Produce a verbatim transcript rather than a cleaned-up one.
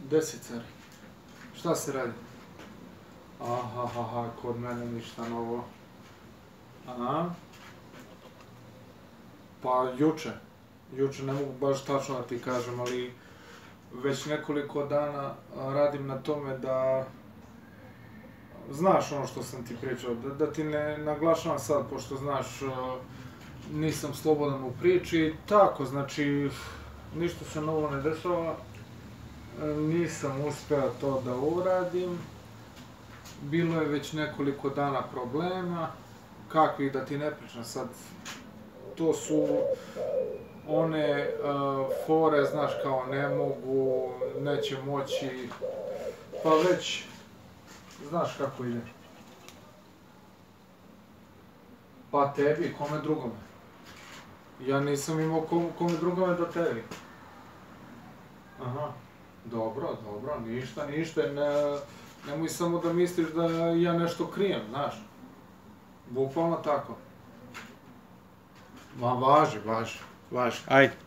Deset cari. Šta se radi? Aha, ha, ha, kod mene ništa novo. Aha. Pa juče. Juče ne mogu baš tačno da ti kažem, ali već nekoliko dana radim na tome da... Znaš ono što sam ti pričao, da ti ne naglašavam sad, pošto znaš, nisam slobodan u priči, tako, znači, ništa se novo ne dešava, nisam uspeo to da uradim, bilo je već nekoliko dana problema, kakvih da ti ne pričam sad, to su one fore, znaš, kao ne mogu, neće moći, pa već, znaš kako ide. Pa tebi, kome drugome. Ja nisam imao kome drugome do tebi. Aha, dobro, dobro, ništa, ništa, nemoj samo da misliš da ja nešto krijem, znaš. Bukvalno tako. Ma važi, važi, važi, ajde.